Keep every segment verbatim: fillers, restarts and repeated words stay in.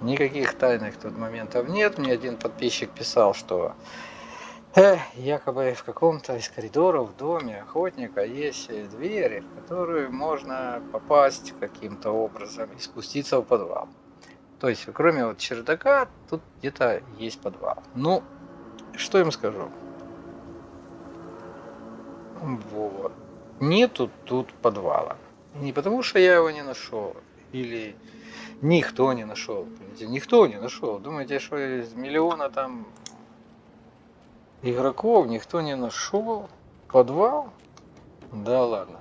Никаких тайных тут моментов нет. Мне один подписчик писал, что э, якобы в каком-то из коридоров в доме охотника есть двери, в которую можно попасть каким-то образом и спуститься в подвал. То есть, кроме вот чердака, тут где-то есть подвал. Ну, что им скажу? Вот. Нету тут подвала. Не потому, что я его не нашел, или никто не нашел. Никто не нашел. Думаете, что из миллиона там игроков никто не нашел подвал? Да ладно.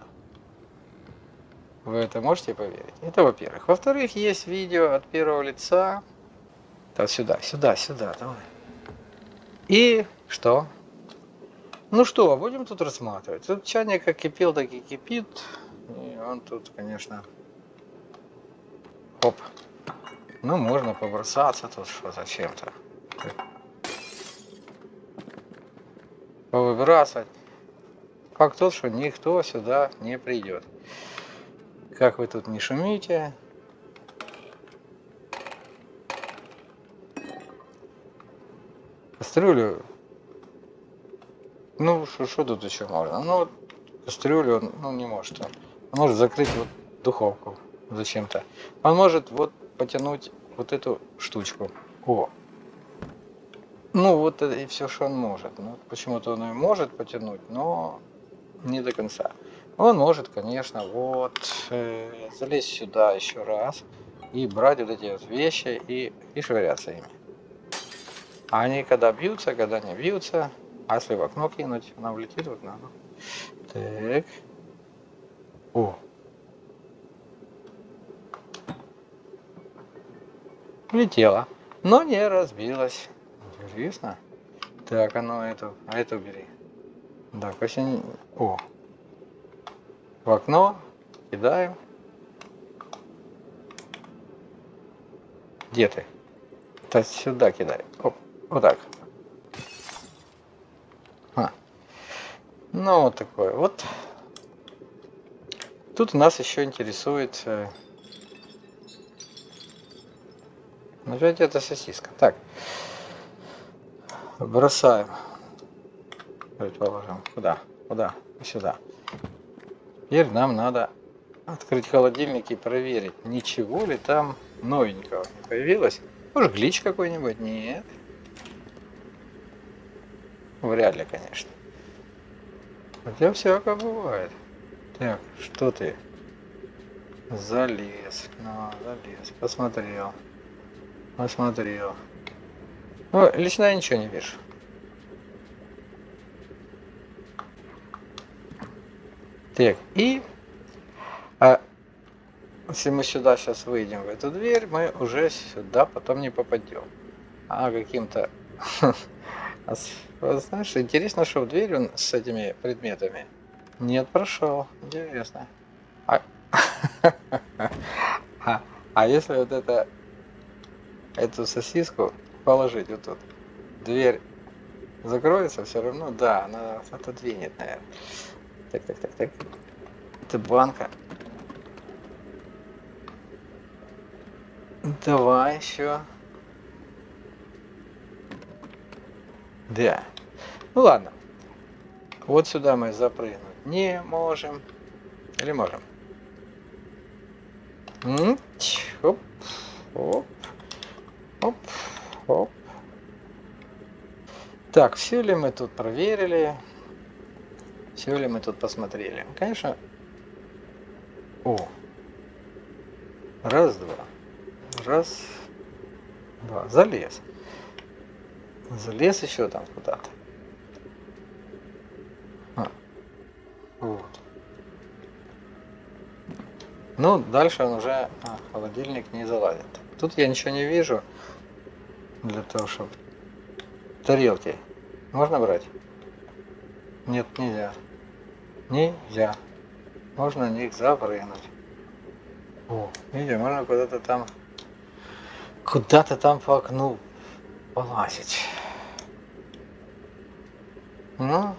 Вы это можете поверить? Это во-первых. Во-вторых, есть видео от первого лица. Да, сюда, сюда, сюда, давай. И что? Ну что, будем тут рассматривать. Тут чайник как кипел, так и кипит. И он тут, конечно... Оп. Ну, можно побросаться тут что зачем-то. Повыбрасывать. Факт тот, что никто сюда не придет. Как вы тут не шумите. Кастрюлю. Ну, что тут еще можно? Ну, кастрюлю он ну, не может. Он может закрыть вот духовку зачем-то. Он может вот потянуть вот эту штучку. О. Ну, вот это и все, что он может. Ну, почему-то он и может потянуть, но не до конца. Он может, конечно, вот э, залезть сюда еще раз и брать вот эти вот вещи и, и швыряться ими. А они когда бьются, когда не бьются. А если в окно кинуть, она влетит в окно. Так. О. Влетела, но не разбилась. Интересно. Так, а ну эту, а эту бери. Да, осень. О. В окно кидаем. Где ты? Да сюда кидай. Оп, вот так. А. Ну вот такое. Вот. Тут нас еще интересует. Опять это сосиска. Так. Бросаем. Предположим. Куда? Куда? Сюда. Теперь нам надо открыть холодильник и проверить, ничего ли там новенького не появилось. Может, глич какой-нибудь? Нет. Вряд ли, конечно. Хотя всякое бывает. Так, что ты? Залез. Ну, залез. Посмотрел. Посмотрел. Ну, лично я ничего не вижу. Так, и а, если мы сюда сейчас выйдем в эту дверь, мы уже сюда потом не попадем. А каким-то... Знаешь, интересно, что в дверь он с этими предметами. Нет, прошел. Интересно. А, а, а если вот это эту сосиску положить вот тут, дверь закроется все равно? Да, она отодвинет, наверное. Так, так, так, так. Это банка. Давай еще. Да. Ну ладно. Вот сюда мы запрыгнуть не можем. Или можем? Оп, оп, оп, оп. Так, все ли мы тут проверили? Все ли мы тут посмотрели? Конечно. О. Раз, два. Раз, два. Залез. Залез еще там куда-то. А. Вот. Ну, дальше он уже а, холодильник не залазит. Тут я ничего не вижу. Для того, чтобы... Тарелки. Можно брать? Нет, нельзя. Нельзя. Можно на них запрыгнуть. О, видите, можно куда-то там... Куда-то там по окну полазить. Ну...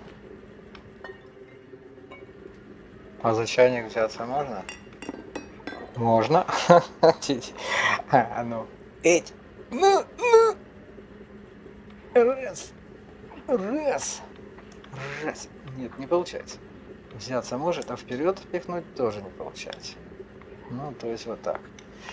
А за чайник взяться можно? Можно. А ну. Эть. Ну, ну. Раз. Раз. Раз. Нет, не получается. Взяться может, а вперед впихнуть тоже не получается. Ну, то есть вот так.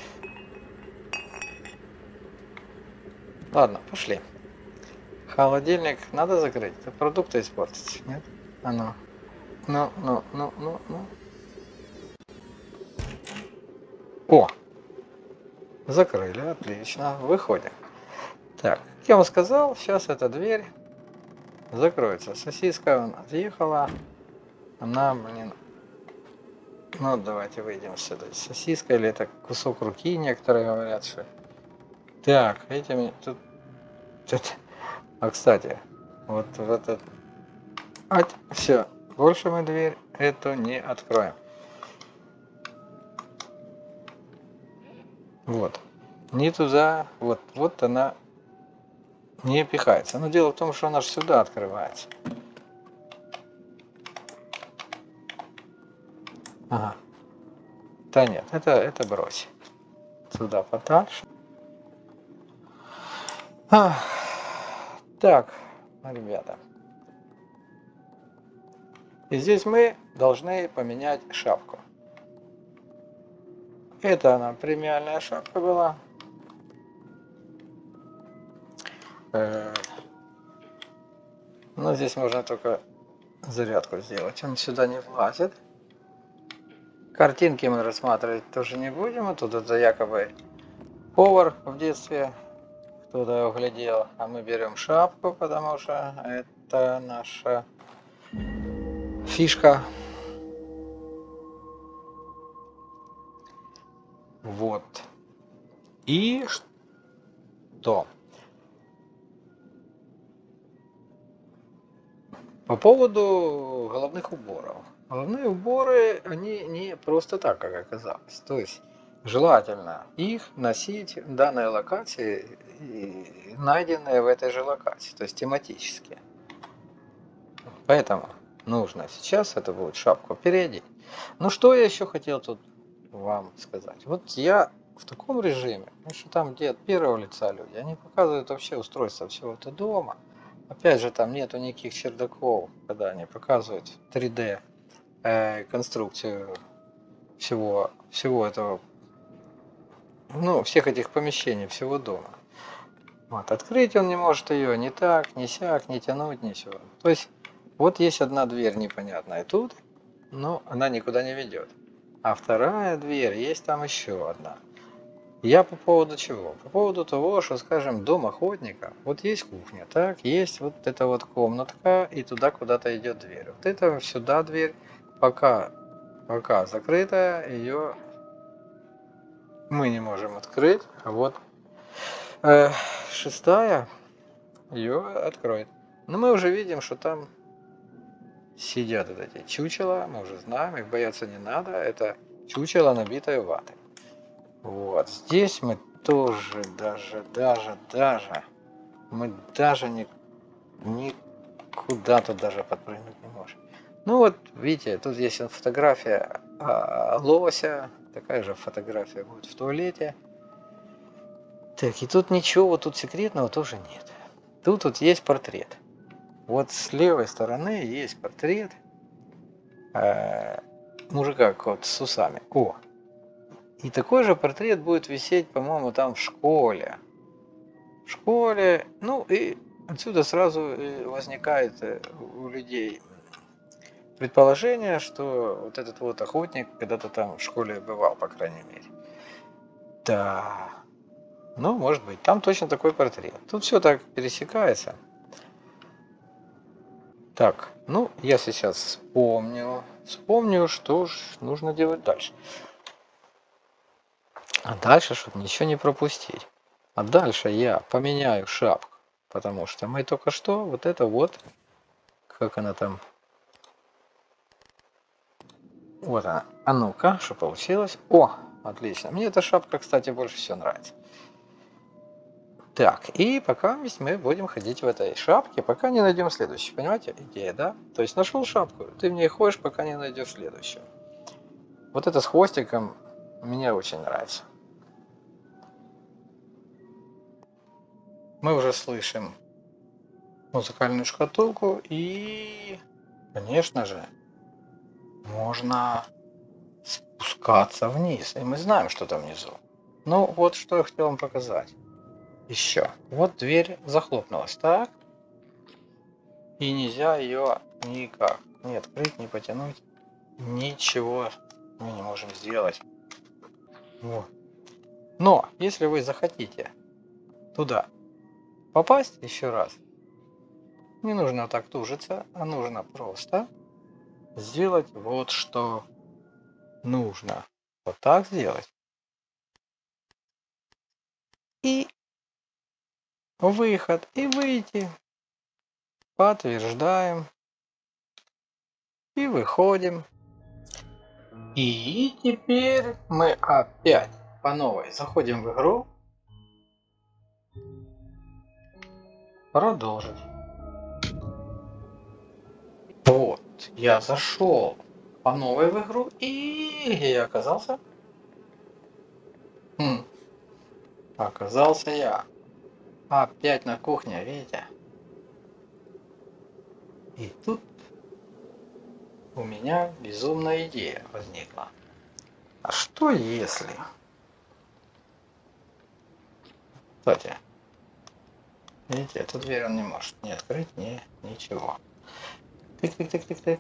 Ладно, пошли. Холодильник надо закрыть, а продукты испортить, нет? А ну. Ну, ну, ну, ну, ну. О! Закрыли, отлично. Выходим. Так, как я вам сказал, сейчас эта дверь закроется. Сосиска отъехала. Она, блин... Ну, давайте выйдем сюда. Сосиска или это кусок руки, некоторые говорят, что... Так, этими... Тут... Тут... А, кстати, вот в этот... Ать, все. Больше мы дверь эту не откроем. Вот. Не туда. Вот. Вот она не пихается. Но дело в том, что она же сюда открывается. Ага. Да нет, это, это брось. Сюда подальше. Ах. Так, ребята. И здесь мы должны поменять шапку. Это она премиальная шапка была. Но здесь можно только зарядку сделать. Он сюда не влазит. Картинки мы рассматривать тоже не будем. А тут это якобы повар в детстве кто-то углядел. А мы берем шапку, потому что это наша фишка. Вот. И что? По поводу головных уборов. Головные уборы, они не просто так, как оказалось. То есть, желательно их носить в данной локации, найденные в этой же локации, то есть тематически. Поэтому нужно сейчас, это будет шапку переодеть. Ну что я еще хотел тут вам сказать. Вот я в таком режиме, потому что там, где от первого лица люди, они показывают вообще устройство всего-то дома. Опять же, там нету никаких чердаков, когда они показывают три дэ э, конструкцию всего, всего этого, ну, всех этих помещений, всего дома. Вот, открыть он не может ее ни так, ни сяк, ни тянуть, ничего. То есть, вот есть одна дверь непонятная тут, но она никуда не ведет. А вторая дверь, есть там еще одна. Я по поводу чего? По поводу того, что, скажем, дом охотника, вот есть кухня, так, есть вот эта вот комнатка, и туда куда-то идет дверь. Вот это сюда дверь, пока, пока закрытая, ее мы не можем открыть, а вот э, шестая ее откроет. Но мы уже видим, что там сидят вот эти чучела, мы уже знаем, их бояться не надо, это чучело, набитое ватой. Вот, здесь мы тоже, даже, даже, даже, мы даже ни, никуда тут даже подпрыгнуть не можем. Ну вот, видите, тут есть фотография а, лося, такая же фотография будет в туалете. Так, и тут ничего, вот тут секретного тоже нет. Тут вот есть портрет. Вот с левой стороны есть портрет э, мужика вот с усами. О! И такой же портрет будет висеть, по-моему, там в школе. В школе. Ну и отсюда сразу возникает у людей предположение, что вот этот вот охотник когда-то там в школе бывал, по крайней мере. Да. Ну, может быть. Там точно такой портрет. Тут все так пересекается. Так, ну, я сейчас вспомню. Вспомню, что ж нужно делать дальше. А дальше, чтобы ничего не пропустить. А дальше я поменяю шапку. Потому что мы только что вот это вот, как она там. Вот она. А ну-ка, что получилось? О, отлично. Мне эта шапка, кстати, больше всего нравится. Так, и пока мы будем ходить в этой шапке, пока не найдем следующую. Понимаете, идея, да? То есть нашел шапку, ты в ней ходишь, пока не найдешь следующую. Вот это с хвостиком мне очень нравится. мы уже слышим музыкальную шкатулку и, конечно же, можно спускаться вниз. И мы знаем, что там внизу. Ну, вот что я хотел вам показать. Еще. Вот дверь захлопнулась, так? И нельзя ее никак не открыть, не потянуть. Ничего мы не можем сделать. Вот. Но, если вы захотите туда попасть еще раз, не нужно так тужиться, а нужно просто сделать вот что нужно. Вот так сделать. И выход. И выйти. Подтверждаем. И выходим. И теперь мы опять по новой заходим в игру. Продолжить. Вот, я зашел по новой в игру, и где я оказался? Хм, оказался я опять на кухне, видите? И тут у меня безумная идея возникла. А что если... Кстати, видите, эту дверь он не может ни открыть, ни ничего. Тык-тык-тык-тык-тык.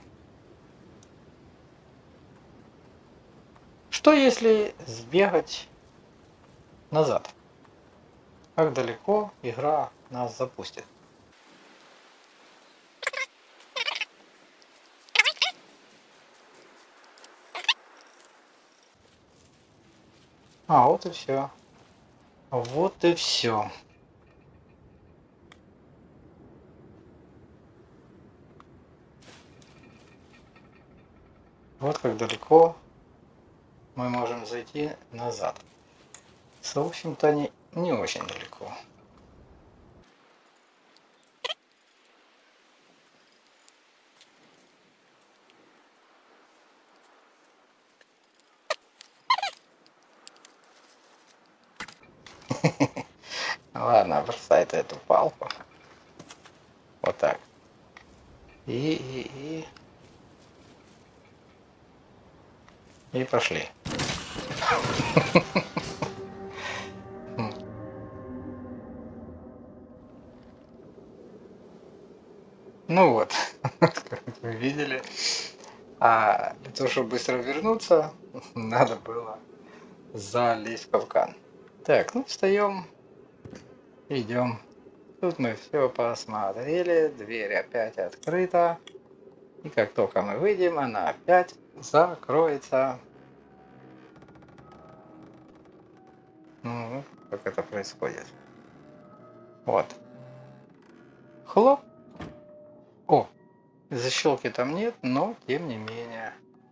Что если сбегать назад? Как далеко игра нас запустит? А, вот и все. Вот и все. Вот как далеко мы можем зайти назад. В общем-то, не, не очень далеко. Ладно, бросай ты эту палку. Вот так. И, и, и. И пошли. Ну вот, как вы видели. А для того, чтобы быстро вернуться, надо было залезть в капкан. Так, ну встаем, идем. Тут мы все посмотрели, дверь опять открыта. И как только мы выйдем, она опять закроется. Ну, как это происходит? Вот. Хлоп. О, защелки там нет, но тем не менее.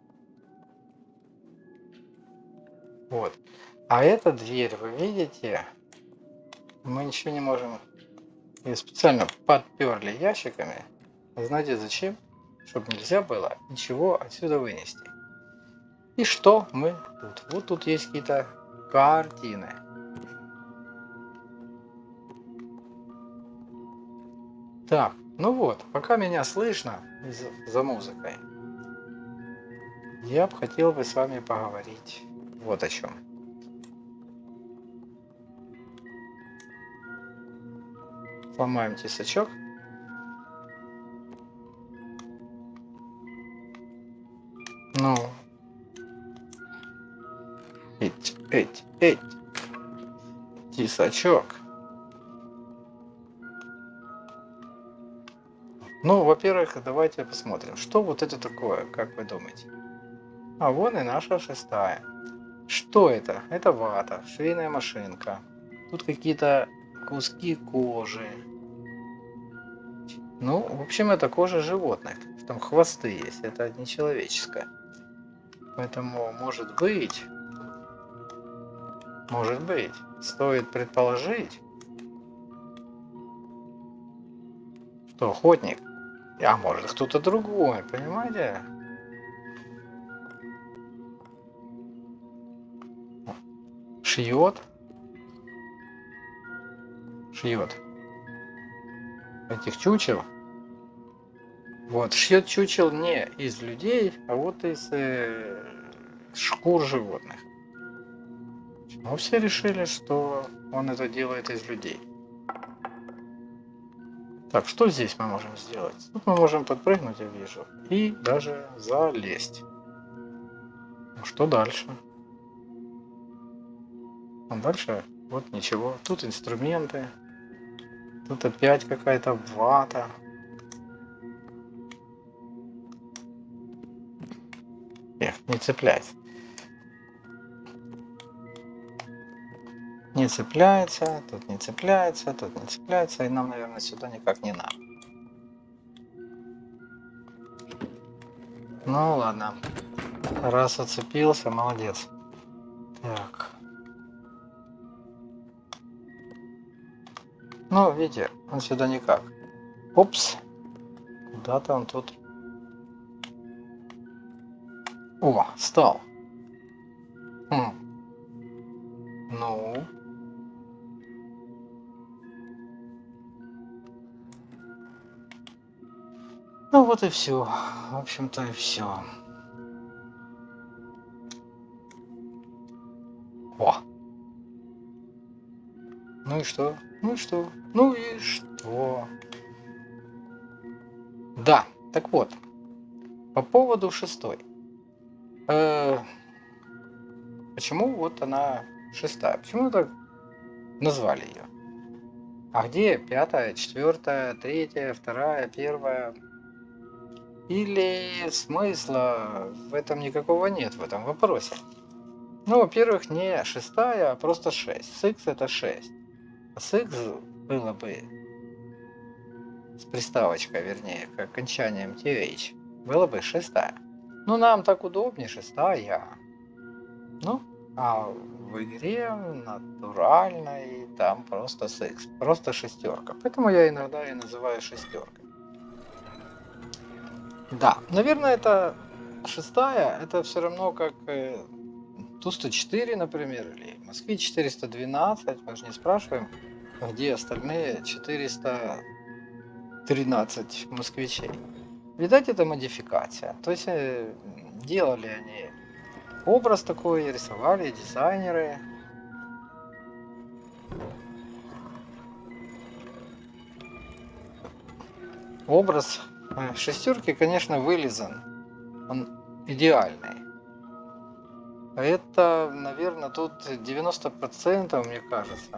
Вот. А эта дверь, вы видите, мы ничего не можем. Ее специально подперли ящиками. Знаете зачем? Чтобы нельзя было ничего отсюда вынести. И что мы тут? Вот тут есть какие-то картины. Так, ну вот, пока меня слышно за музыкой, я бы хотел бы с вами поговорить вот о чем. Сломаем тесачок. Ну. Эть, эть, эть. Тесачок. Ну, во-первых, давайте посмотрим, что вот это такое, как вы думаете? А вон и наша шестая. Что это? Это вата, швейная машинка. Тут какие-то куски кожи. Ну, в общем, это кожа животных. Там хвосты есть, это не человеческое. Поэтому, может быть, может быть, стоит предположить, что охотник, а может кто-то другой, понимаете? Шьет. Шьет. этих чучел. Вот, шьет чучел не из людей, а вот из э, шкур животных. Но все решили, что он это делает из людей. Так, что здесь мы можем сделать? Тут мы можем подпрыгнуть, я вижу, и даже залезть. Ну что дальше? А дальше вот ничего. Тут инструменты. Тут опять какая-то вата. Эх, не цепляется. Не цепляется, тут не цепляется, тут не цепляется, и нам, наверное, сюда никак не надо. Ну ладно. Раз оцепился, молодец. Так. Ну, видите, он сюда никак. Опс. Куда-то он тут. О, стал. Хм. Ну. Ну вот и все. В общем-то и все. О. Ну и что? Ну и что? Ну и что? Да, так вот. По поводу шестой. Э, почему вот она шестая? Почему так назвали ее? А где пятая, четвертая, третья, вторая, первая? Или смысла в этом никакого нет, в этом вопросе? Ну, во-первых, не шестая, а просто шесть. Сикс это шесть. А сикс было бы с приставочкой, вернее, к окончанием ти эйч, было бы шестая. Ну, нам так удобнее, шестая. Ну, а в игре натуральной там просто сикс, просто шестерка. Поэтому я иногда и называю шестеркой. Да, наверное, это шестая, это все равно как э, Ту сто четыре, например, или Москвич четыреста двенадцать. Мы же не спрашиваем, где остальные четыреста тринадцать москвичей. Видать, это модификация. То есть э, делали они образ такой, рисовали дизайнеры. Образ э, шестерки, конечно, вылизан. Он идеальный. Это, наверное, тут девяносто процентов, мне кажется,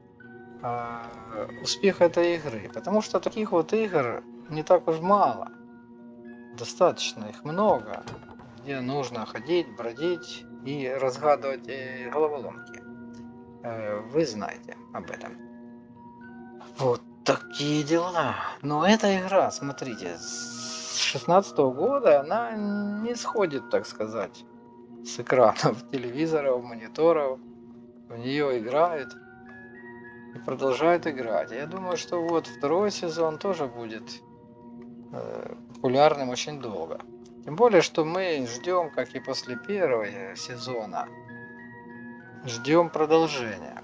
успех этой игры. Потому что таких вот игр не так уж мало. Достаточно их много, где нужно ходить, бродить и разгадывать головоломки. Вы знаете об этом. Вот такие дела. Но эта игра, смотрите, с шестнадцатого года она не сходит, так сказать, с экранов телевизоров, мониторов. В нее играют и продолжают играть. Я думаю, что вот второй сезон тоже будет э, популярным очень долго. Тем более, что мы ждем, как и после первого сезона, ждем продолжения.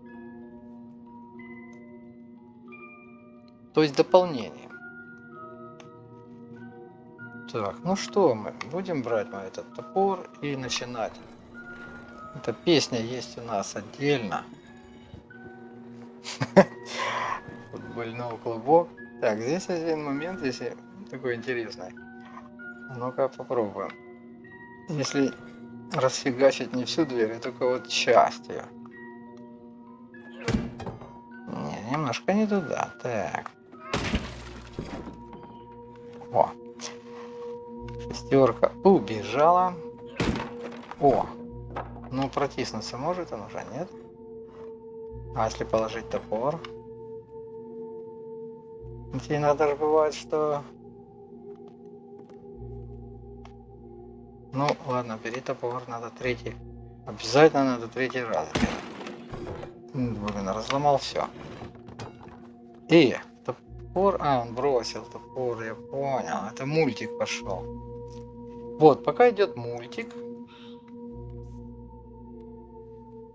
То есть дополнение. Так, ну что мы? Будем брать мы этот топор и начинать. Эта песня есть у нас отдельно. Футбольный клубок. Так, здесь один момент, если такой интересный. Ну-ка попробуем. Если расфигачить не всю дверь, а только вот часть ее. Не, немножко не туда. Так. О. Шестерка убежала. О. Ну, протиснуться может он уже, нет? А если положить топор? Ведь иногда же бывает, что... Ну, ладно, бери топор, надо третий. Обязательно надо третий раз. Блин, разломал все. И топор... А, он бросил топор, я понял. Это мультик пошел. Вот, пока идет мультик,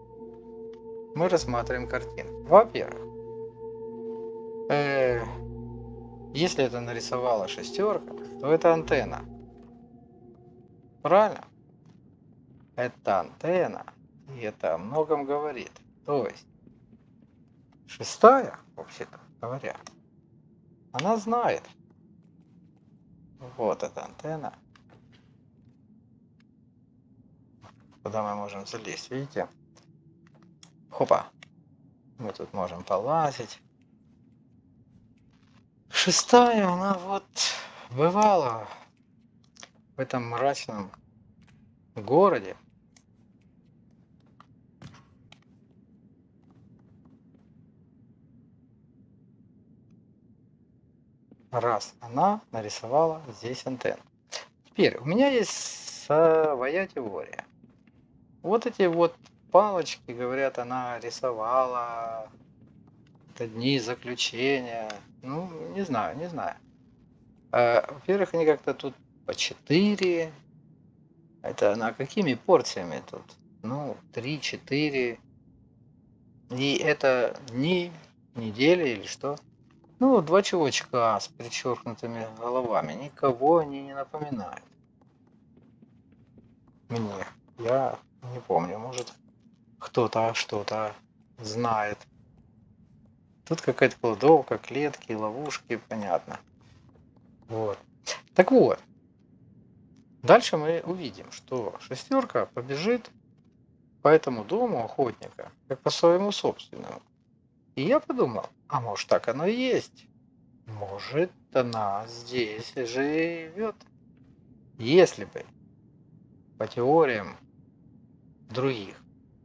мы рассматриваем картину. Во-первых, э, Если это нарисовала шестерка, то это антенна. Правильно? Это антенна, и это о многом говорит. То есть шестая, вообще-то говоря, она знает. Вот эта антенна. Куда мы можем залезть, видите? Хопа. Мы тут можем полазить. Шестая, она вот бывала в этом мрачном городе. Раз она нарисовала здесь антенну. Теперь у меня есть своя теория. Вот эти вот палочки, говорят, она рисовала. Это дни заключения. Ну, не знаю, не знаю. А, во-первых, они как-то тут по четыре. Это она какими порциями тут? Ну, три-четыре. И это дни, недели или что? Ну, два чувачка с перечеркнутыми головами. Никого они не напоминают. Мне. Я не помню. Может, кто-то что-то знает. Тут какая-то кладовка, клетки, ловушки, понятно. Вот. Так вот. Дальше мы увидим, что шестерка побежит по этому дому охотника, как по своему собственному. И я подумал, а может так оно и есть. Может она здесь живет. Если бы по теориям других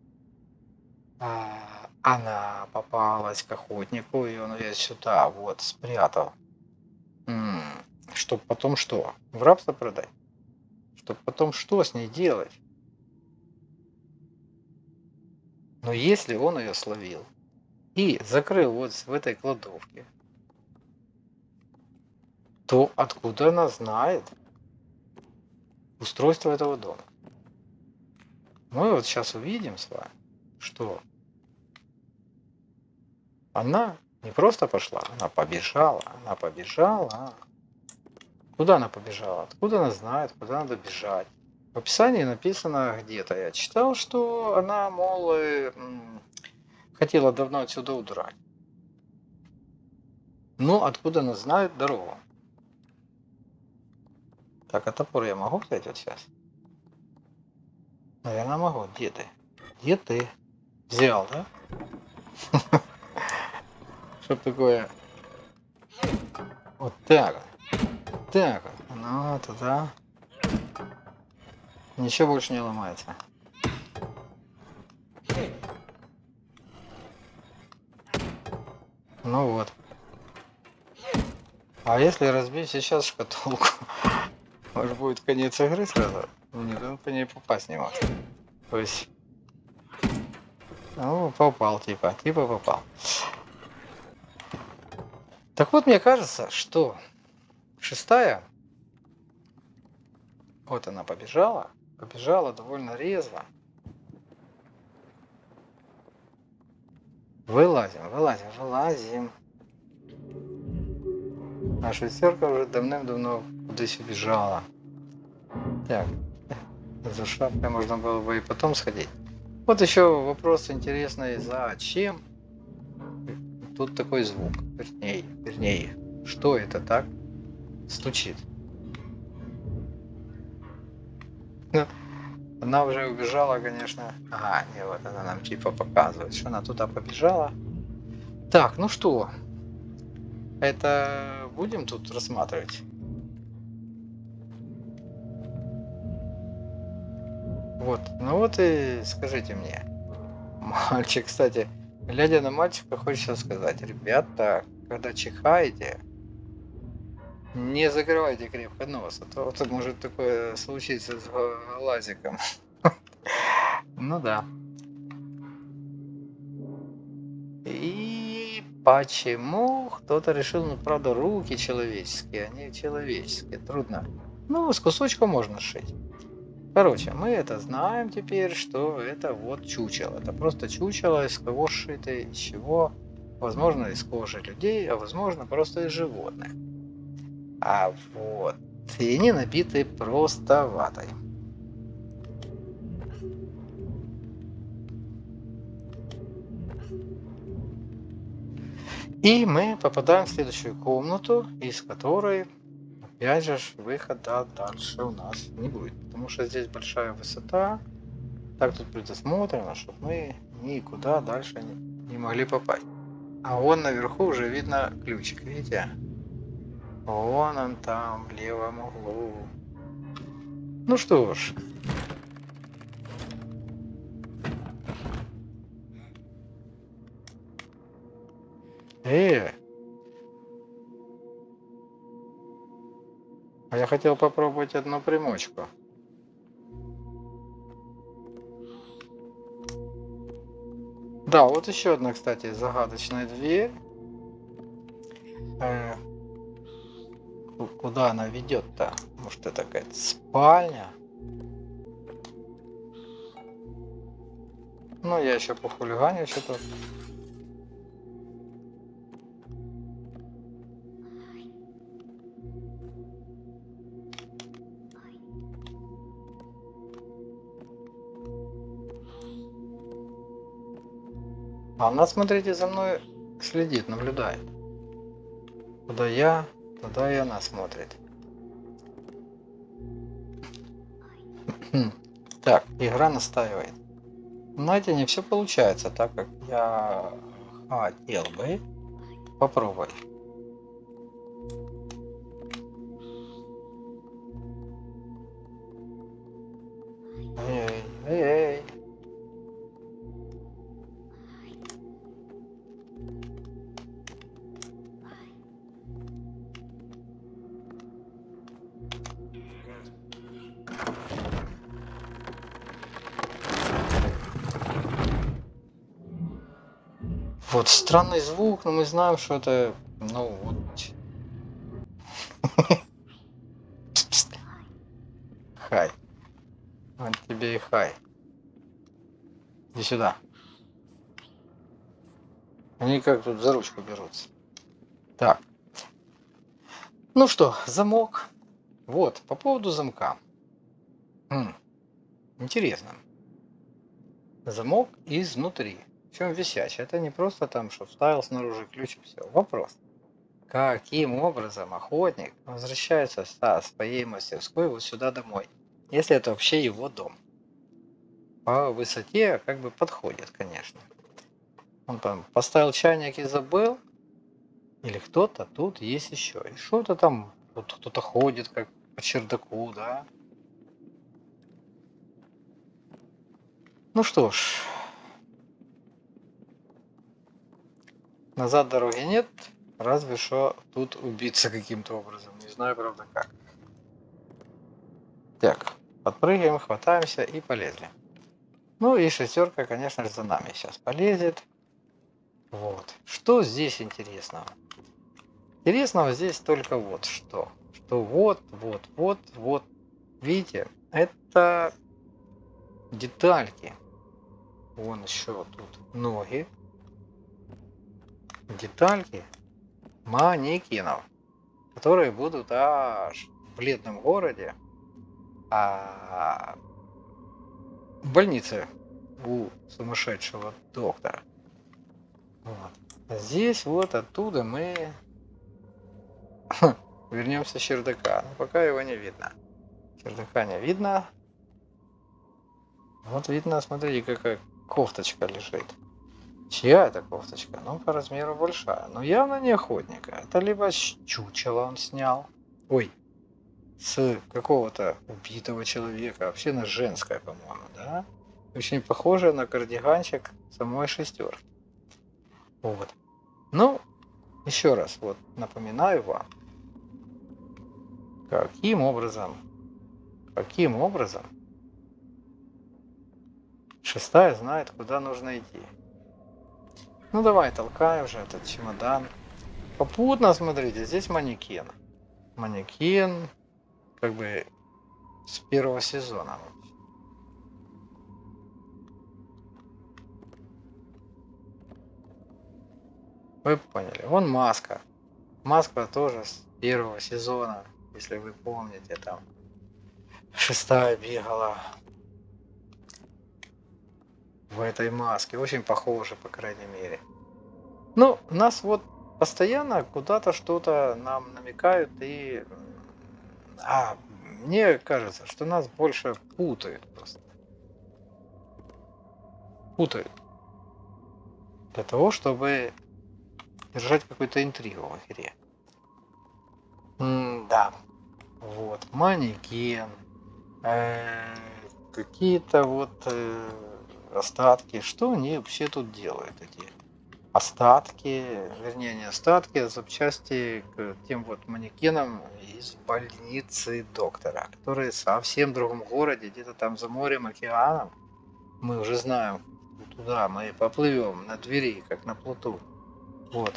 а, она попалась к охотнику, и он ее сюда вот спрятал. Чтобы потом что? В рабство продать? Чтобы потом что с ней делать? Но если он ее словил и закрыл вот в этой кладовке, то откуда она знает устройство этого дома? Мы вот сейчас увидим с вами, что она не просто пошла, она побежала, она побежала. Куда она побежала? Откуда она знает, куда надо бежать? В описании написано где-то, я читал, что она, мол, э, хотела давно отсюда удрать. Но откуда она знает дорогу? Так, а топор я могу взять вот сейчас? Наверное, могу. Где ты? Где ты? Взял, да? Что такое? Вот так. Так, ну туда. Ничего больше не ломается. Ну вот. А если разбить сейчас шкатулку, может будет конец игры сразу? Никто по ней попасть не может. То есть... Ну, попал типа. Типа попал. Так вот, мне кажется, что шестая, вот она побежала, побежала довольно резво. Вылазим, вылазим, вылазим. А шестерка уже давным-давно куда-то убежала. Так, за шапкой можно было бы и потом сходить. Вот еще вопрос интересный, зачем тут такой звук? Вернее, вернее, что это так стучит? Ну, она уже убежала, конечно. Ага, не, вот она нам типа показывает, что она туда побежала. Так, ну что? Это будем тут рассматривать? Вот, ну вот и скажите мне. Мальчик, кстати, глядя на мальчика, хочется сказать, ребята, когда чихаете, не закрывайте крепко нос, а то вот может такое случиться с глазиком. Ну да. И почему кто-то решил, ну правда, руки человеческие, они человеческие, трудно. Ну, с кусочком можно сшить. Короче, мы это знаем теперь, что это вот чучело. Это просто чучело, из кого сшито, из чего. Возможно, из кожи людей, а возможно, просто из животных. А вот. И они набиты просто ватой. И мы попадаем в следующую комнату, из которой, опять же, выхода дальше у нас не будет. Потому что здесь большая высота. Так тут предусмотрено, чтобы мы никуда дальше не, не могли попасть. А вон наверху уже видно ключик, видите? Вон он там, в левом углу. Ну что ж. Э, а я хотел попробовать одну примочку. Да, вот еще одна, кстати, загадочная дверь. Э, куда она ведет-то? Может, это какая-то спальня? Ну, я еще похулиганю что-то. А она, смотрите, за мной следит, наблюдает. Куда я, туда и она смотрит. Так, игра настаивает. Знаете, не все получается так, как я хотел бы. Попробуй. Эй, эй, эй. Вот странный звук, но мы знаем, что это, ну вот. Хай. Вот тебе и хай. Иди сюда. Они как тут за ручку берутся. Так. Ну что, замок. Вот, по поводу замка. Хм, интересно. Замок изнутри. Причем висячий. Это не просто там, что вставил снаружи ключ и все. Вопрос. Каким образом охотник возвращается со своей мастерской вот сюда домой? Если это вообще его дом. По высоте как бы подходит, конечно. Он там поставил чайник и забыл. Или кто-то тут есть еще. И что-то там, вот кто-то ходит как по чердаку, да. Ну что ж. Назад дороги нет. Разве что тут убиться каким-то образом. Не знаю, правда, как. Так, подпрыгиваем, хватаемся и полезли. Ну и шестерка, конечно же, за нами сейчас полезет. Вот. Что здесь интересного? Интересного здесь только вот что. Что вот, вот, вот, вот. Видите, это детальки. Вон еще тут ноги. Детальки манекенов, которые будут аж в бледном городе, а в больнице у сумасшедшего доктора. Вот. А здесь вот оттуда мы вернемся с чердака. Но пока его не видно. Чердака не видно. Вот видно, смотрите, какая кофточка лежит. Чья это кофточка? Ну, по размеру большая. Но явно не охотника. Это либо с чучела он снял. Ой. С какого-то убитого человека. Вообще на женское, по-моему, да? Очень похоже на кардиганчик самой шестерки. Вот. Ну, еще раз вот напоминаю вам, каким образом, каким образом шестая знает, куда нужно идти. Ну давай, толкаем же этот чемодан. Попутно, смотрите, здесь манекен. Манекен, как бы с первого сезона. Вы поняли. Вон маска. Маска тоже первого сезона, если вы помните, там шестая бегала в этой маске. Очень похоже, по крайней мере. Ну, нас вот постоянно куда-то что-то нам намекают и... А, мне кажется, что нас больше путают просто. Путают. Для того, чтобы держать какую-то интригу в игре. М-да. Вот. Манекен. Э, какие-то вот э, остатки. Что они вообще тут делают, эти остатки, вернее не остатки, а запчасти к тем вот манекенам из больницы доктора, которые в совсем другом городе, где-то там за морем, океаном. Мы уже знаем, туда мы поплывем на двери, как на плоту. Вот.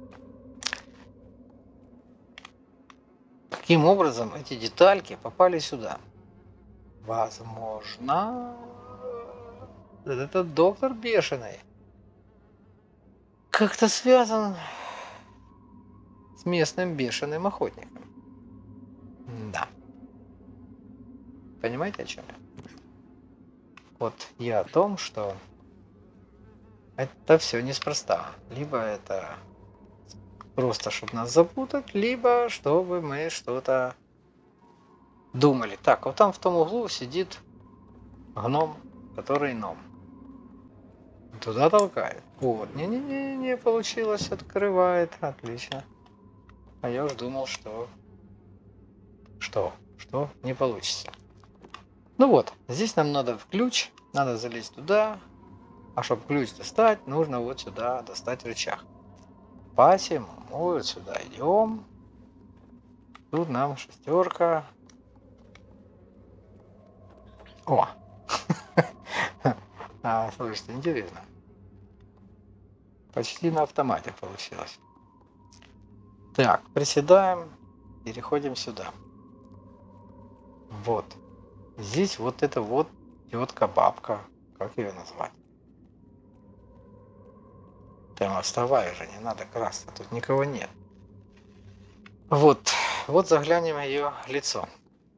Каким образом эти детальки попали сюда? Возможно, этот доктор бешеный как-то связан с местным бешеным охотником. Да. Понимаете, о чем я? Вот я о том, что это все неспроста. Либо это просто, чтобы нас запутать, либо чтобы мы что-то думали. Так, вот там в том углу сидит гном, который ном. Туда толкает. Вот. Не-не-не, не получилось, открывает. Отлично. А я уж думал, что... Что? Что? Не получится. Ну вот, здесь нам надо в ключ, надо залезть туда. А чтобы ключ достать, нужно вот сюда достать рычаг. Посему вот сюда идем. Тут нам шестерка. О! А, слушайте, интересно. Почти на автомате получилось. Так, приседаем, переходим сюда. Вот. Здесь вот это вот тетка-бабка. Как ее назвать? Прямо вставай уже, не надо красться, тут никого нет. Вот, вот заглянем в ее лицо.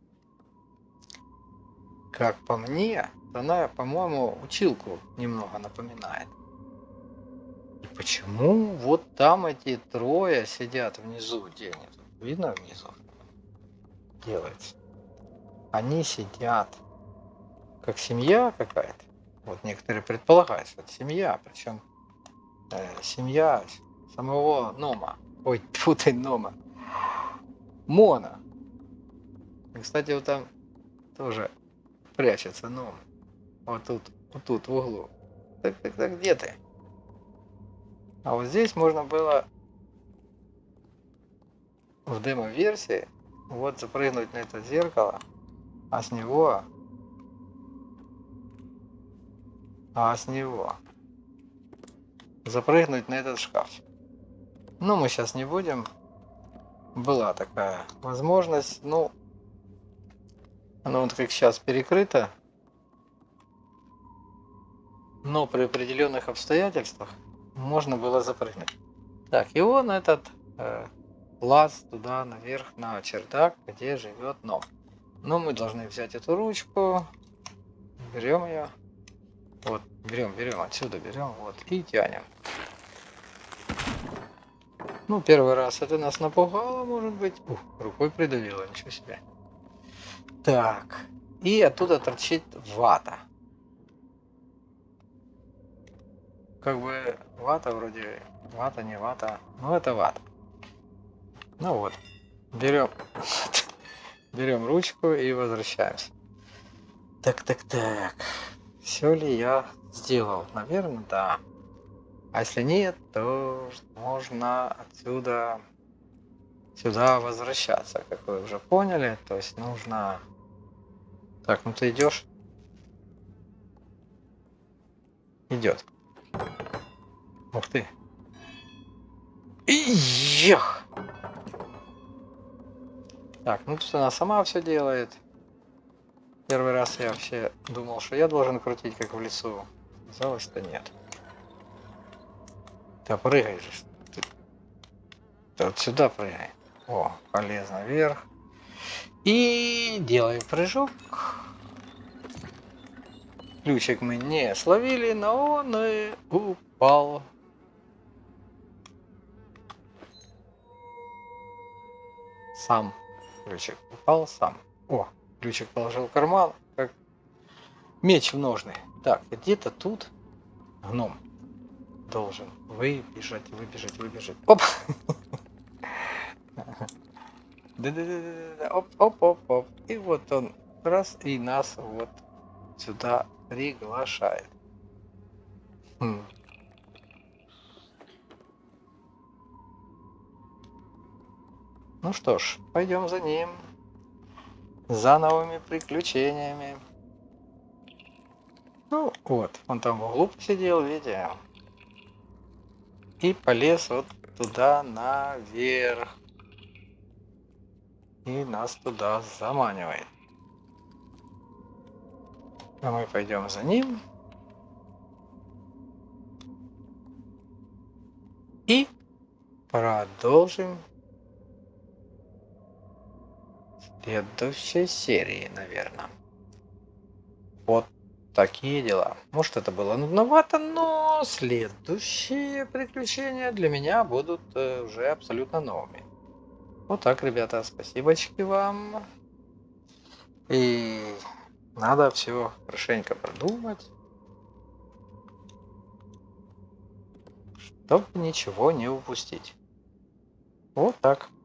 Как по мне, она, по-моему, училку немного напоминает. И почему вот там эти трое сидят внизу? Где они тут? Видно внизу? Делается. Они сидят как семья какая-то. Вот некоторые предполагают, что это семья, причем э, семья самого Нома. Ой, тьфу ты, Нома. Мона. И, кстати, вот там тоже прячется Ном. Вот тут, вот тут в углу. Так, так, так, где ты? А вот здесь можно было в демо-версии вот запрыгнуть на это зеркало, а с него, а с него запрыгнуть на этот шкаф. Но мы сейчас не будем. Была такая возможность, ну, оно вот как сейчас перекрыто, но при определенных обстоятельствах можно было запрыгнуть. Так, и вон этот э, лаз туда наверх на чердак, где живет Ном. Но мы должны взять эту ручку, берем ее, вот, берем, берем, отсюда берем, вот, и тянем. Ну, первый раз это нас напугало, может быть. Ух, рукой придавило, ничего себе. Так, и оттуда торчит вата. Как бы вата вроде, вата не вата, но это вата. Ну вот, берем, берем ручку и возвращаемся. Так, так, так, все ли я сделал? Наверное, да. А если нет, то можно отсюда сюда возвращаться, как вы уже поняли. То есть нужно... Так, ну ты идешь? Идет. Ух ты. Эх! Так, ну тут она сама все делает. Первый раз я вообще думал, что я должен крутить, как в лесу. Оказалось-то нет. Ты прыгай же. Ты, ты вот сюда прыгай. О, полез наверх. И делаем прыжок. Ключик мы не словили, но он и упал. Сам. Ключик упал сам. О, ключик положил в карман, как меч в ножны. Так, где-то тут гном должен выбежать, выбежать, выбежать. Оп! Да-да-да-да-да. Оп, оп, оп, оп. И вот он раз и нас вот сюда приглашает. Хм. Ну что ж, пойдем за ним. За новыми приключениями. Ну вот, он там в углу посидел, видите. И полез вот туда наверх. И нас туда заманивает. А мы пойдем за ним. И продолжим в следующей серии, наверное. Вот такие дела. Может, это было нудновато, но следующие приключения для меня будут э, уже абсолютно новыми. Вот так, ребята, спасибочки вам. И надо все хорошенько продумать, чтобы ничего не упустить. Вот так.